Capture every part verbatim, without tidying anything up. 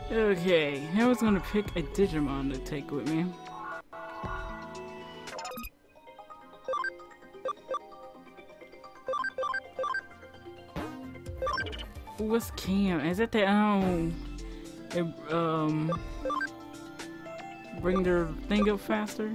Okay, I was gonna pick a Digimon to take with me. What's Cam? Is that the um, it, um, bring their thing up faster?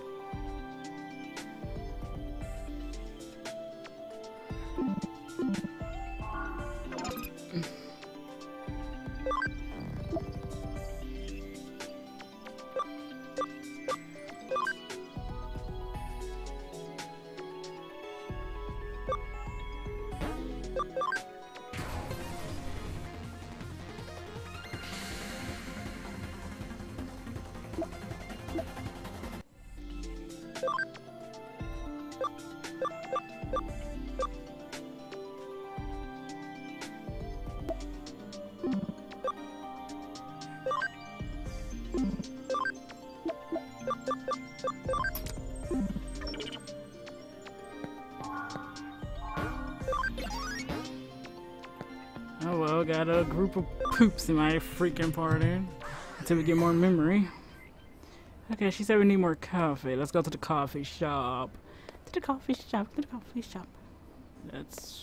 Oh well, got a group of poops in my freaking party until we get more memory. Okay, she said we need more coffee. Let's go to the coffee shop. To the coffee shop, to the coffee shop. That's...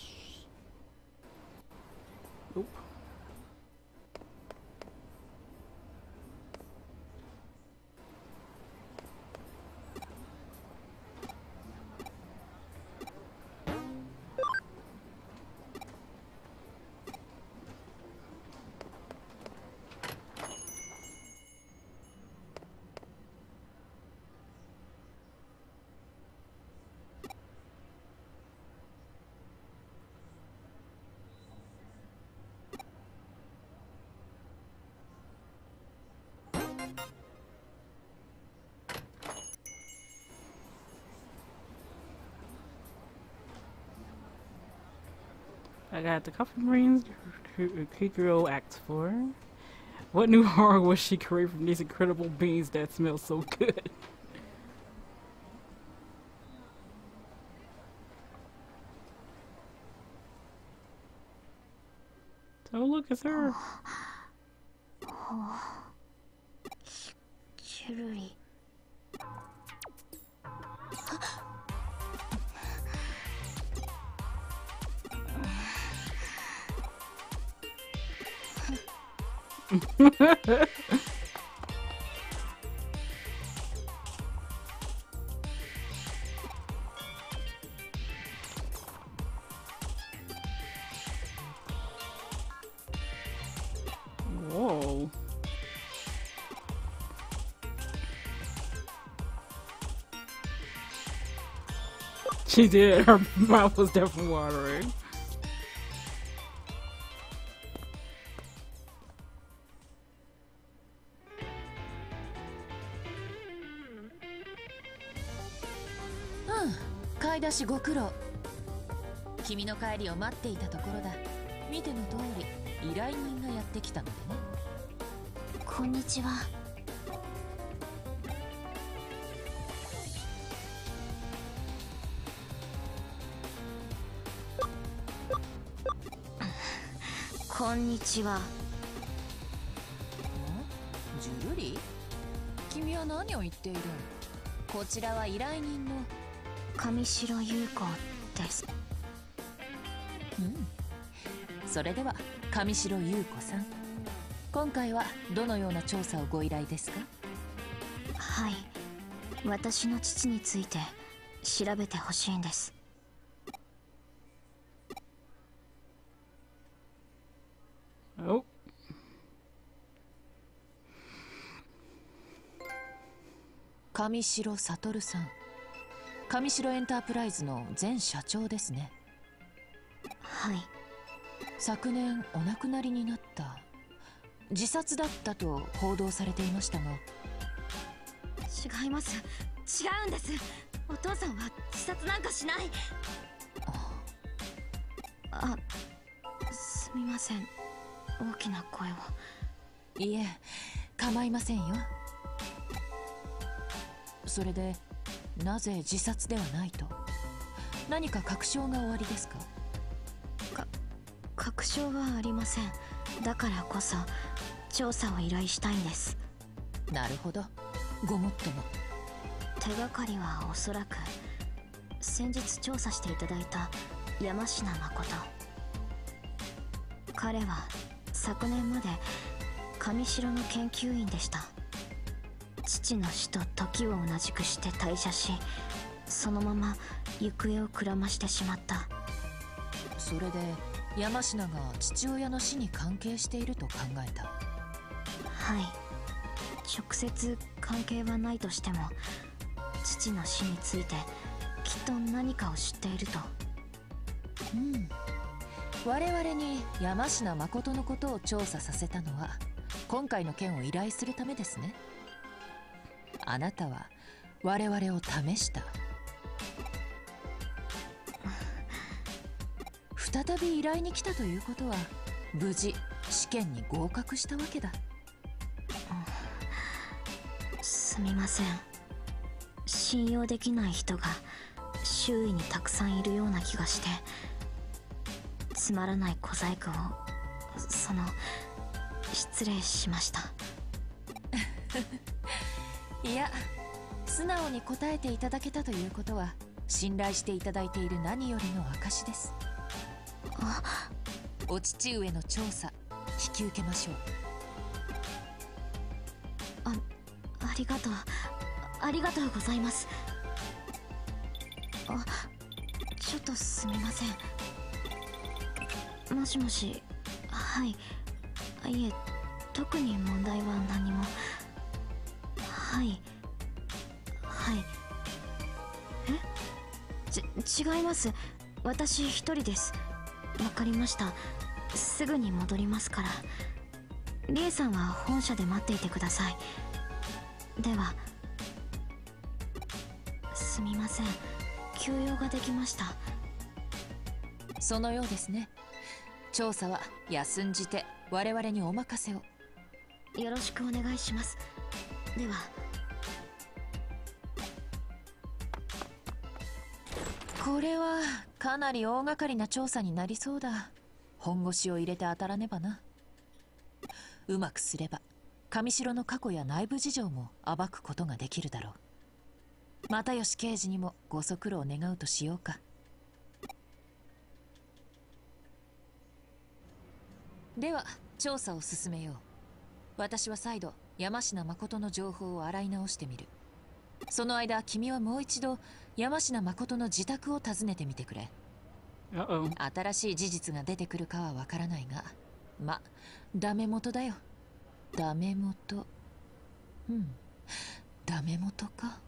Oop. I got the Coffee Marines, Kikiro Act four. What new horror was she create from these incredible beans that smell so good? Oh look, it's her. Chiruri. Whoa. She did. Her mouth was definitely watering. Hmm. 買い出しご苦労。君の帰りを待っていたところだ。見ての通り、依頼人がやってきたのでね。こんにちは。こんにちは。ジュルリ？君は何を言っている？こちらは依頼人の上白優子です。うん。それでは上白優子さん、今回はどのような調査をご依頼ですか？はい、私の父について調べてほしいんです。 Oh. 上白悟さん、上白エンタープライズの前社長ですね。はい。昨年お亡くなりになった。自殺だったと報道されていましたが。違います。違うんです。お父さんは自殺なんかしない。あ、すみません。大きな声を。いえ、構いませんよ。それでなぜ自殺ではないと？何か確証がおありですか？か確証はありません。だからこそ調査を依頼したいんです。 なるほど、ごもっとも。 手がかりはおそらく先日調査していただいた山科誠。彼は昨年まで上城の研究員でした。父の死と時を同じくして退社し、そのまま行方をくらましてしまった。 それで山科が父親の死に関係していると考えた。 はい、直接関係はないとしても父の死についてきっと何かを知っていると。 うん、我々に山科誠のことを調査させたのは今回の件を依頼するためですね。あなたは我々を試した。再び依頼に来たということは無事試験に合格したわけだ。 すみません、信用できない人が周囲にたくさんいるような気がして、つまらない小細工をその失礼しました。 いや、素直に答えていただけたということは信頼していただいている何よりの証です。 あ、 お父上の調査引き受けましょう。 あ、ありがとう、ありがとうございます。あ、ちょっとすみません。もしもし、はい、いえ、特に問題は何も。はい、はい。え？ち、違います。私一人です。わかりました。すぐに戻りますから。リエさんは本社で待っていてください。では。すみません、休養ができました。 そのようですね。調査は休んじて我々にお任せを。 よろしくお願いします。では。 これはかなり大掛かりな調査になりそうだ。本腰を入れて当たらねばな。うまくすれば上城の過去や内部事情も暴くことができるだろう。又吉刑事にもご足労願うとしようか。では調査を進めよう。私は再度山科誠の情報を洗い直してみる。その間君はもう一度山科誠の自宅を訪ねてみてくれ。 Uh-oh. 新しい事実が出てくるかはわからないが、ま、ダメ元だよ。ダメ元。うん、ダメ元か。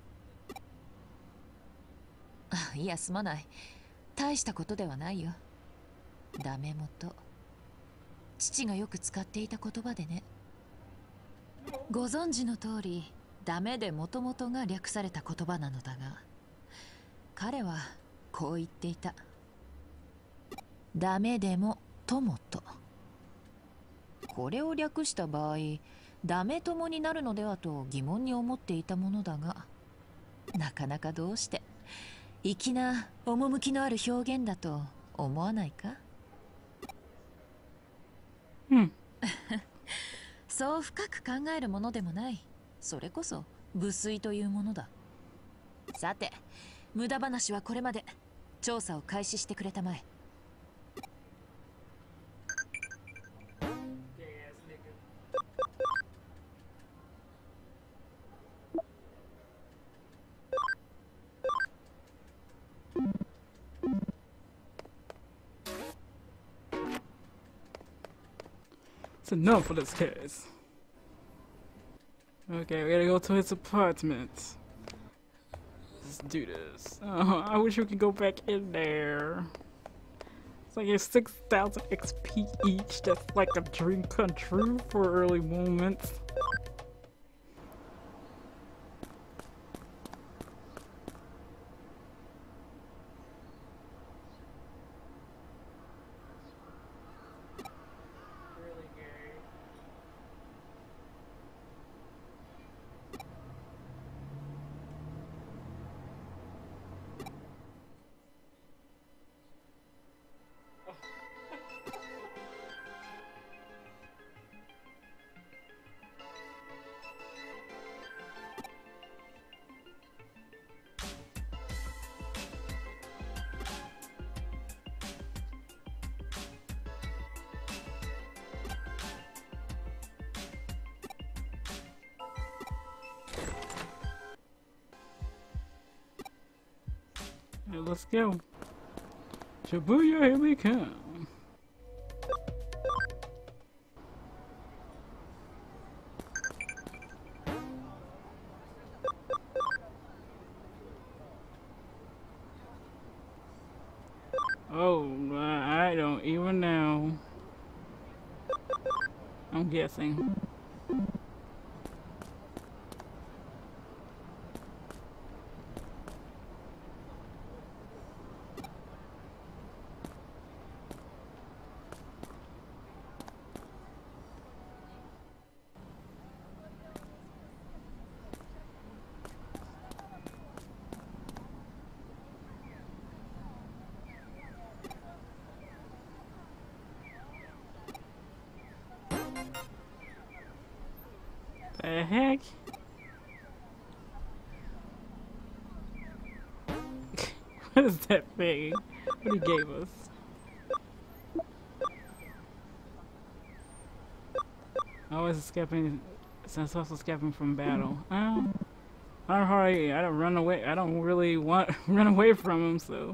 あ、いや、すまない。大したことではないよ。ダメ元。父がよく使っていた言葉でね。ご存知の通り、ダメでもともとが略された言葉なのだが、彼はこう言っていた。ダメでもともと。これを略した場合、ダメ友になるのではと疑問に思っていたものだが、なかなかどうして粋な趣のある表現だと思わないか？ うん。 そう深く考えるものでもない。それこそ無粋というものだ。さて、無駄話はこれまで。調査を開始してくれたまえ。 It's enough for this case. Okay, we gotta go to his apartment. Let's do this. Oh, I wish we could go back in there. It's like it's six thousand X P each. That's like a dream come true for early moments. let's go. Shibuya, here we come. Oh, I don't even know. I'm guessing. The heck? What is that thing? What he gave us? Always escaping, since also escaping from battle. Oh, I don't hardly, I don't run away. I don't really want run away from him, so.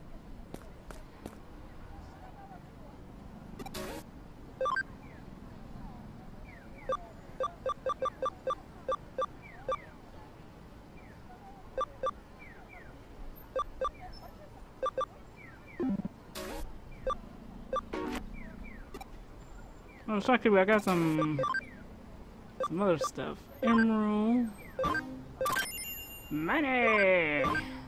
Oh, shockingly, I got some some other stuff. Emerald, money.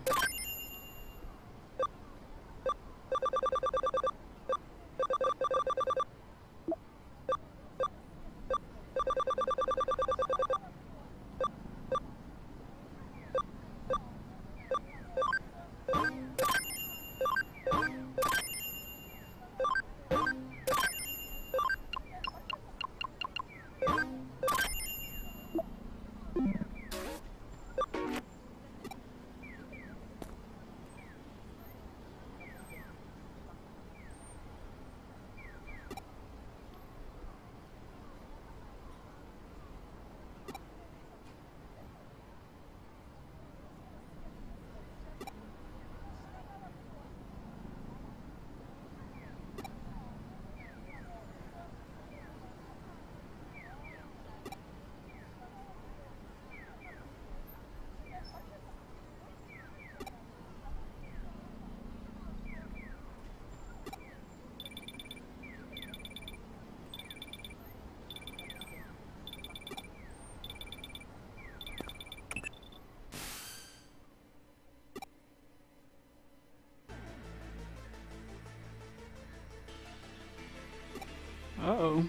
Uh-oh.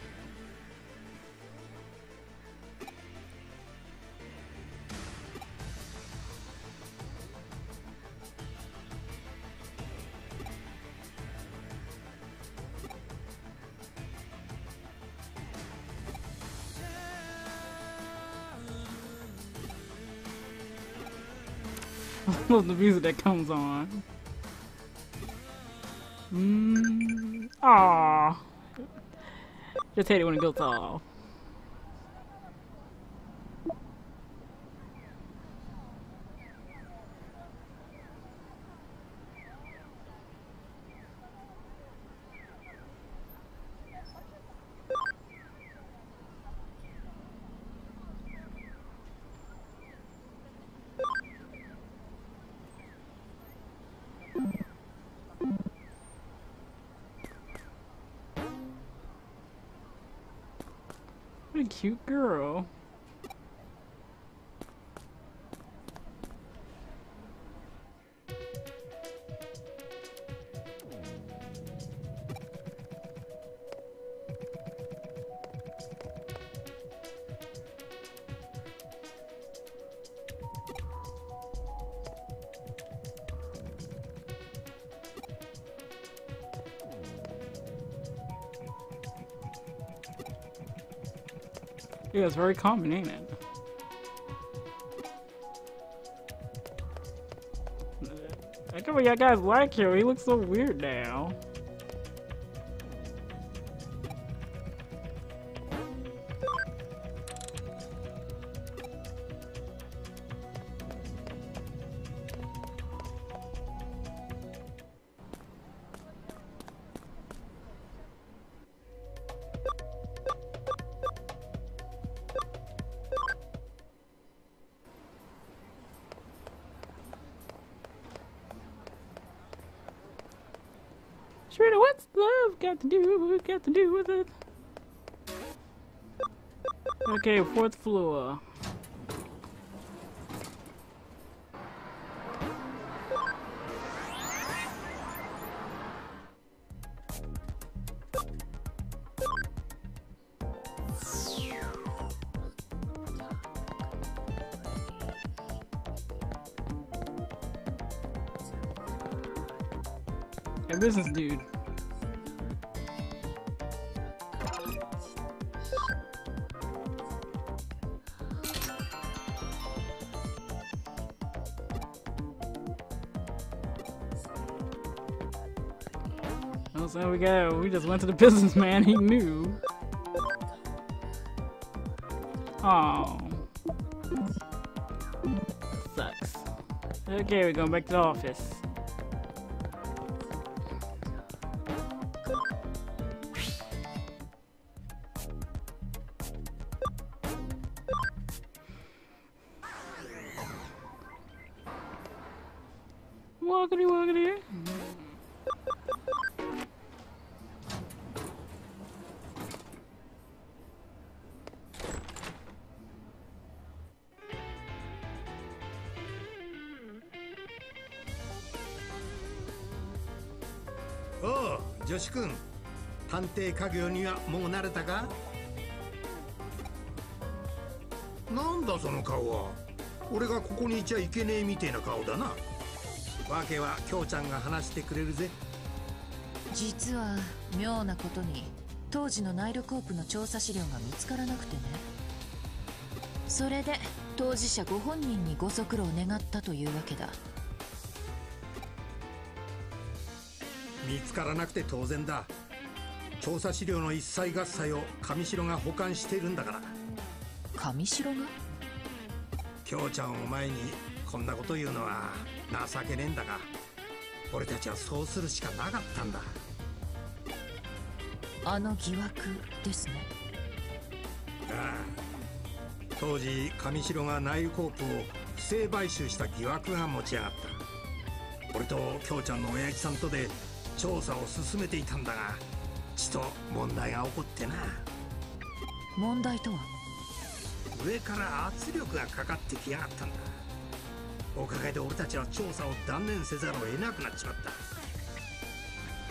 I love the music that comes on. Mmm. Aww. Just hate it when it goes off. What a cute girl. Yeah, it's very common, ain't it? I can't believe y'all guys like him. He looks so weird now. What we got to do? What we got to do with it? Okay, fourth floor. A business dude. Oh, so we go. We just went to the businessman. He knew. Oh, sucks. Okay, we're going back to the office. Walkity walkity. おう、女子くん、探偵家業にはもう慣れたか？なんだその顔は。俺がここにいちゃいけねえみてえな顔だな。わけは京ちゃんが話してくれるぜ。 実は妙なことに当時のナイルコープの調査資料が見つからなくてね。それで当事者ご本人にご足労願ったというわけだ。 見つからなくて当然だ。調査資料の一切合切を上白が保管しているんだから。 上白が？ 京ちゃんを前にこんなこと言うのは情けねえんだが、俺たちはそうするしかなかったんだ。 あの疑惑ですね。 ああ、当時上白がナイルコープを不正買収した疑惑が持ち上がった。俺と京ちゃんの親父さんとで調査を進めていたんだが、ちと問題が起こってな。 問題とは？ 上から圧力がかかってきやがったんだ。おかげで俺たちは調査を断念せざるを得なくなっちまった。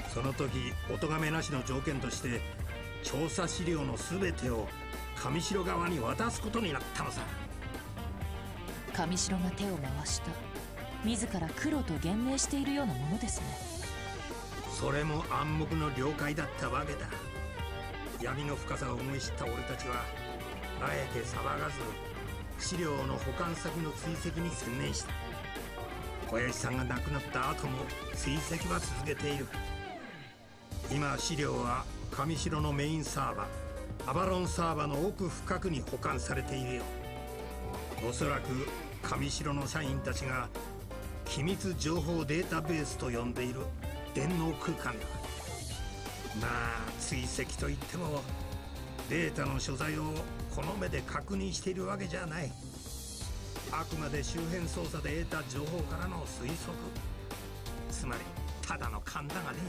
その時お咎めなしの条件として調査資料の全てを上白側に渡すことになったのさ。 上白が手を回した、自ら黒と言明しているようなものですね。 それも暗黙の了解だったわけだ。闇の深さを思い知った俺たちはあえて騒がず資料の保管先の追跡に専念した。親父さんが亡くなった後も追跡は続けている。今資料は上白のメインサーバーアバロンサーバーの奥深くに保管されているよ。おそらく上白の社員たちが機密情報データベースと呼んでいる電脳空間だ。まあ追跡といってもデータの所在をこの目で確認しているわけじゃない。あくまで周辺捜査で得た情報からの推測、つまりただの勘だがね。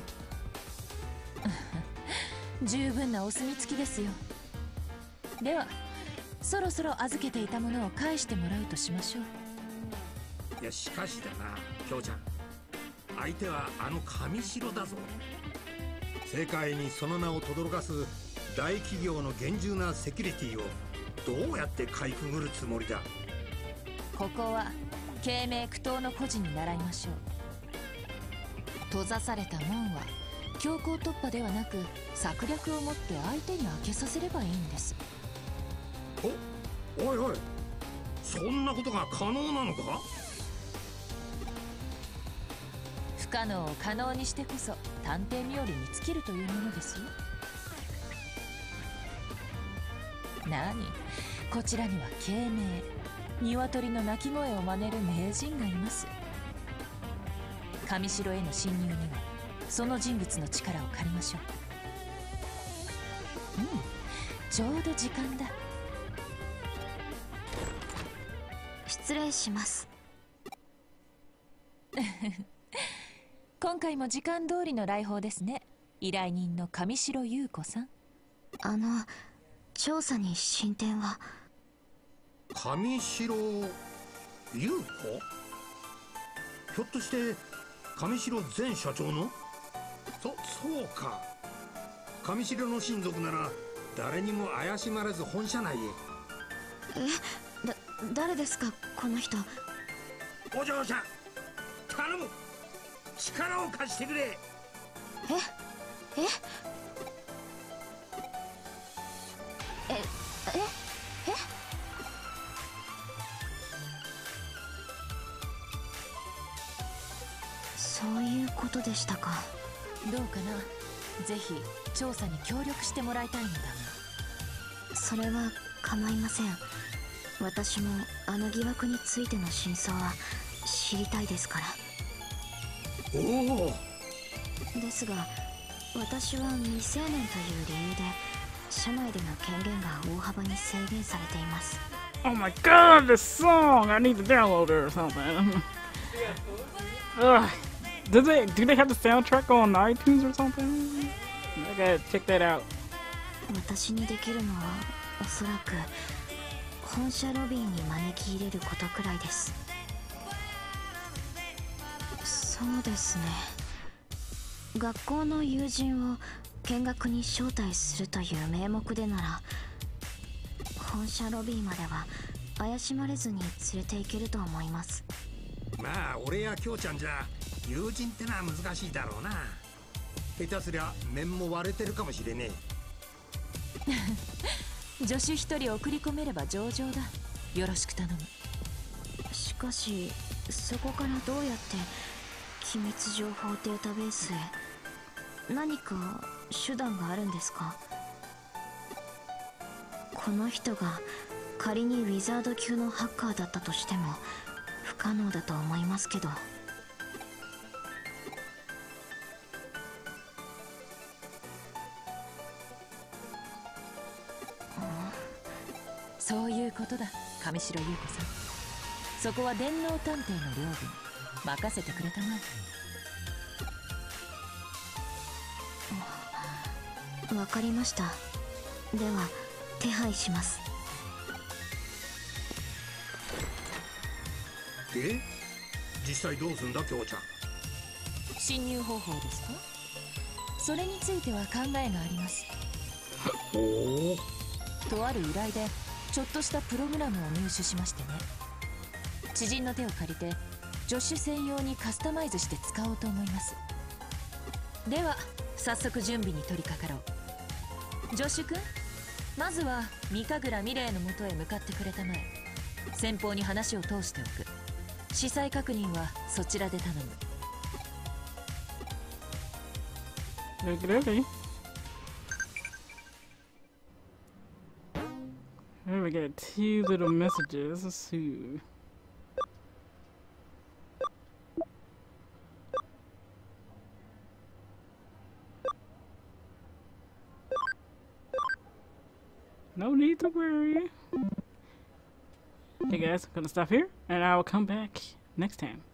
十分なお墨付きですよ。ではそろそろ預けていたものを返してもらうとしましょう。 いやしかしだな京ちゃん、相手はあの上白だぞ。世界にその名を轟かす大企業の厳重なセキュリティをどうやってかいくぐるつもりだ。 ここは敬明苦闘の孤児に習いましょう。閉ざされた門は強行突破ではなく策略を持って相手に開けさせればいいんです。 お、おいおい、そんなことが可能なのか？ 不可能を可能にしてこそ探偵冥利に尽きるというものですよ。何、こちらには敬明、鶏の鳴き声を真似る名人がいます。上白への侵入にはその人物の力を借りましょう。うん、ちょうど時間だ。 失礼します。 今回も時間通りの来訪ですね。 依頼人の上白優子さん。 あの調査に進展は？ 上白優子？ひょっとして上白前社長の？そそうか。上白の親族なら誰にも怪しまれず本社内へ。 え、だ誰ですかこの人？ お嬢さん頼む、力を貸してくれ。 えええええそういうことでしたか。 どうかな、ぜひ調査に協力してもらいたいのだが。 それは構いません。私もあの疑惑についての真相は知りたいですから。 おお。 ですが私は未成年という理由で社内での権限が大幅に制限されています。 Oh my god, this song! I need to download it or something. Ugh. Do they do they have the soundtrack on iTunes or something? I gotta check that out. 私にできるのはおそらく本社ロビーに招き入れることくらいです。そうですね、学校の友人を見学に招待するという名目でなら本社ロビーまでは怪しまれずに連れて行けると思います。 まあ俺や京ちゃんじゃ友人ってのは難しいだろうな。下手すりゃ面も割れてるかもしれねえ。助手一人送り込めれば上々だ。よろしく頼む。 しかしそこからどうやって機密情報データベースへ？何か手段があるんですか？この人が仮にウィザード級のハッカーだったとしても不可能だと思いますけど。 そういうことだ、上白優子さん。そこは電脳探偵の領分、任せてくれたまえ。わかりました。では手配します。 え？実際どうすんだ京ちゃん。 侵入方法ですか？それについては考えがあります。 おお。 とある依頼でちょっとしたプログラムを入手しましてね。知人の手を借りて助手専用にカスタマイズして使おうと思います。では早速準備に取り掛かろう。助手君、まずは三神楽美玲のもとへ向かってくれたまえ。先方に話を通しておく。司祭確認はそちらで頼む。 Okie dokie. Here we got two little messages. Let's see. No need to worry. Okay guys, I'm gonna stop here and I will come back next time.